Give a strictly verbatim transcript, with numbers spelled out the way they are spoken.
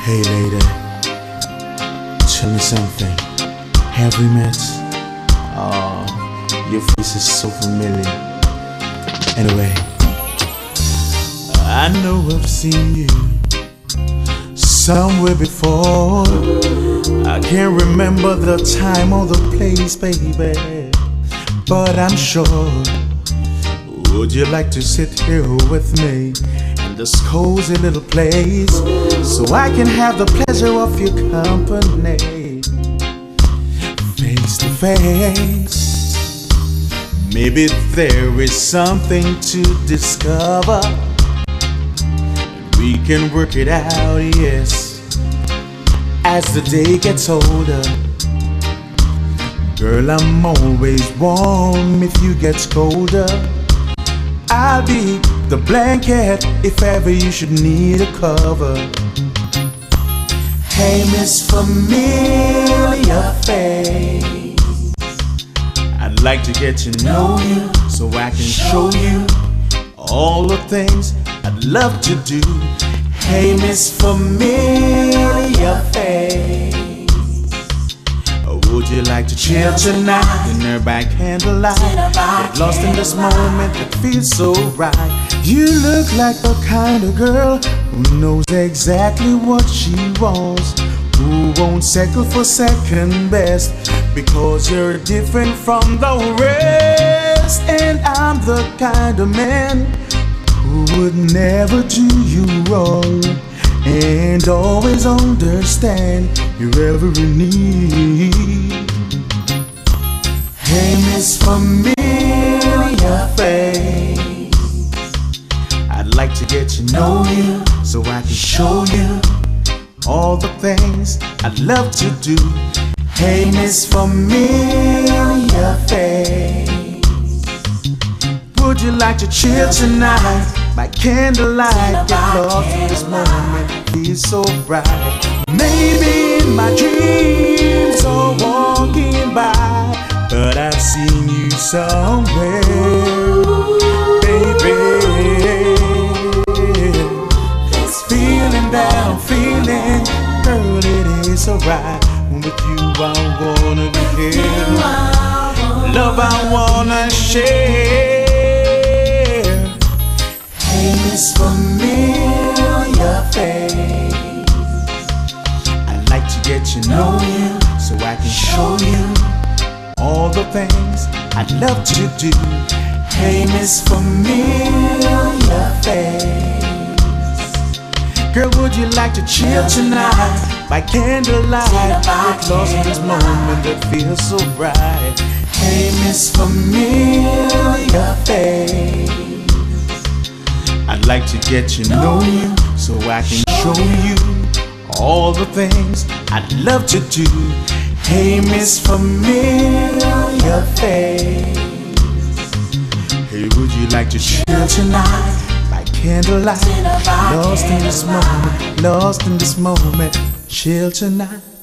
Hey lady, tell me something. Have we met? Oh, your face is so familiar. Anyway, I know I've seen you somewhere before. I can't remember the time or the place, baby, but I'm sure. Would you like to sit here with me in this cozy little place, so I can have the pleasure of your company, face to face? Maybe there is something to discover, and we can work it out, yes, as the day gets older. Girl, I'm always warm if you get colder. I'll be the blanket if ever you should need a cover. Hey, Miss Familiar Face, I'd like to get to know you so I can show you all the things I'd love to do. Hey, Miss Familiar Face, would you like to chill tonight? Dinner by candlelight, get lost in this moment that feels so right. You look like the kind of girl who knows exactly what she wants, who won't settle for second best, because you're different from the rest. And I'm the kind of man who would never do you wrong, and always understand your every need. Hey, Miss Familiar Face, I'd like to get to know you so I can show you all the things I'd love to do. Hey, Miss Familiar Face, would you like to chill tonight by candlelight? Get lost in this moment, feels so bright. Maybe in my dreams or walking by, but I've seen you somewhere, baby. This feeling that I'm feeling, girl, it is alright. With you I wanna be here, love I wanna share. Miss Familiar Face, I'd like to get to know you so I can show you all the things I'd love to do. Hey, Miss Familiar Face, girl, would you like to chill tonight by candlelight? Get lost in this moment that feels so bright. Hey, Miss Familiar Face, I'd like to get to know you so I can show you all the things I'd love to do. Hey, Miss Familiar Face, hey, would you like to chill tonight by candlelight? Lost in this moment, lost in this moment, chill tonight.